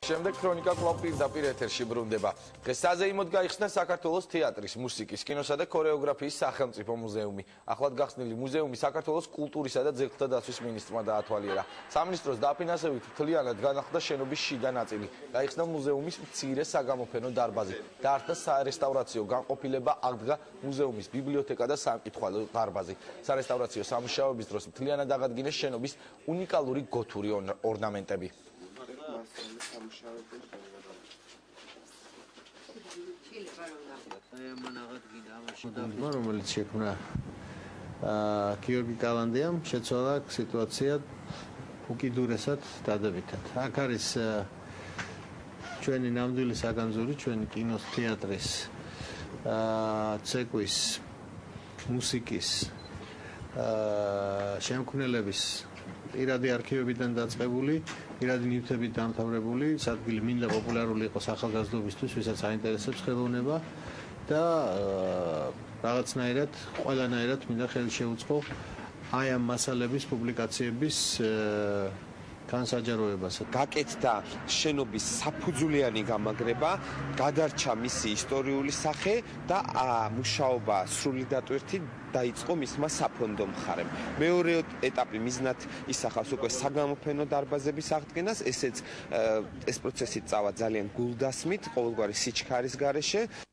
შემდეგ ქრონიკა კვლავ პირდაპირ ეთერში ბრუნდება. დღეს საზეიმოდ გაიხსნა საქართველოს თეატრის, მუსიკის, კინოსა და ქორეოგრაფიის სახელმწიფო მუზეუმი. ახლად გახსნილი მუზეუმი საქართველოს კულტურისა და ძეგლთა დაცვის მინისტრმა დაათვალიერა. სამინისტროს დაფინანსებით მთლიანად განახლდა შენობის შიდა ნაწილი. გაიხსნა მუზეუმის მცირე საგამოფენო დარბაზი. დაარსდა სარესტავრაციო განყოფილება, აღდგა მუზეუმის ბიბლიოთეკა და სამკითხველო დარბაზი. სარესტავრაციო სამუშაოების დროს მთლიანად აღადგინეს შენობის უნიკალური გოთური ორნამენტები. რომელიც შექმნა გიორგი კალანდიამ შეცვალა სიტუაცია უკიდურესად დადებითად. აქ არის ჩვენი ნამდვილი საგანძური, ჩვენი კინოს, თეატრის, ცეკვის, მუსიკის, შემქმნელების პირადი არქივებიდან დაწყებული, პირადი ნივთებით დამთავრებული, სადგილი მინდა პოპულარული იყოს ახალგაზრდობისთვის, ვისაც აინტერესებს ხელოვნება და რაღაცნაირად, ყველანაირად მინდა ხელი შეუწყო აი ამ მასალების პუბლიკაციების განსაჯაროებას. გაკეთდა შენობის საფუძვლიანი გამაგრება, გადარჩა მისი ისტორიული სახე და მუშაობა სრული დატვირთი დაიწყო მისმა საფონდო მხარემ. მეორე ეტაპი მიზნად ისახავს უკვე საგამოფენო დარბაზების აღდგენას, ეს პროცესი წავა ძალიან გულდასმით, ყოველგვარი სიჩქარის გარეშე.